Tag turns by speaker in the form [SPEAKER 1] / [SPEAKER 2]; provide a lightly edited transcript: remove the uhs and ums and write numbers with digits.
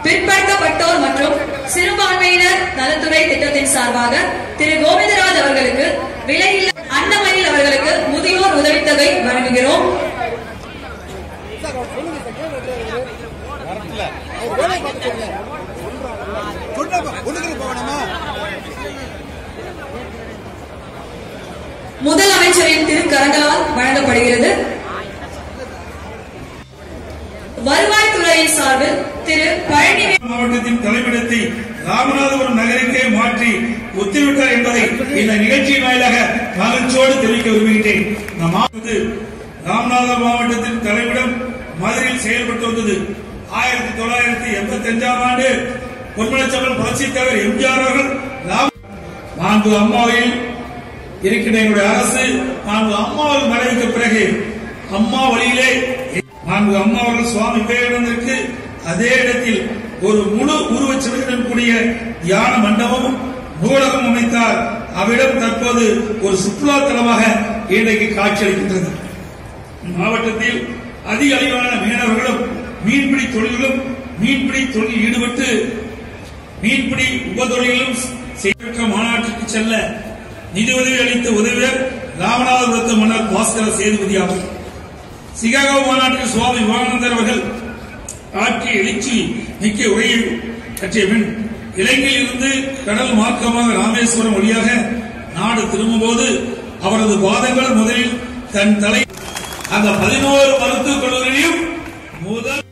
[SPEAKER 1] பிற்படுத்தப்பட்டோர் மற்றும் சிறுபான்மையினர் நலத்துறை திட்டத்தின் சார்பாக திரு கோவிந்தராஜ் அவர்களுக்கு விலையில்லா அன்னமயில் அவர்களுக்கு முதியோர் உதவித்தொகை வழங்குகிறோம். முதலமைச்சரின் திருக்கரங்களால் வழங்கப்படுகிறது. வருவாய்த்துறையின் சார்பில் திரு பழனி
[SPEAKER 2] மாவட்டத்தின் தலைமையிடத்தை ராமநாதபுரம் நகருக்கே மாற்றி ஒத்திவிட்டார் என்பதை இந்த நிகழ்ச்சியின் வாயிலாக மகிழ்ச்சியோடு தெரிவிக்க விரும்புகின்றேன். ராமநாதபுரம் மாவட்டத்தின் தலைமையிடம் மதுரையில் செயல்பட்டு வந்தது. 1985 ஆண்டு பொன்மனச்செம்மல் புரட்சித் தலைவர் எம்ஜிஆர் அவர்கள் நான்கு அம்மாவில் இருக்கின்ற எங்களுடைய அரசு நான்கு அம்மாவில் மறைவுக்கு பிறகு அம்மா வழியிலே நான்கு அம்மாவர்கள் சுவாமி விவேகானந்தருக்கு அதே இடத்தில் ஒரு முழு உருவச்சிலையுடன் கூடிய தியான மண்டபமும் நூலகம் அமைத்தார். அவ்விடம் தற்போது ஒரு சுற்றுலா தலமாக இன்றைக்கு காட்சியளிக்கின்றது. மாவட்டத்தில் அதிக அளவிலான மீனவர்களும் மீன்பிடி தொழிலும் மீன்பிடி தொழில் ஈடுபட்டு மீன்பிடி உபதொழிலும் செய்யப்பட்ட மாநாட்டிற்கு செல்ல நிதியுதவி அளித்த உதவியர் ராமநாதபுரத்து மன்னர் பாஸ்கர சேதுபதி ஆவார். சிகாகோ மாநாட்டில் சுவாமி விவேகானந்தர் அவர்கள் ஆற்றிய எழுச்சி மிக்க உரையை பற்றிய பின் இலங்கையில் இருந்து கடல் மார்க்கமாக ராமேஸ்வரம் வழியாக நாடு திரும்பும்போது அவரது பாதங்கள் முதலில் தன் தலை அந்த 11 மருத்துவக் கல்லூரியிலும் முதல்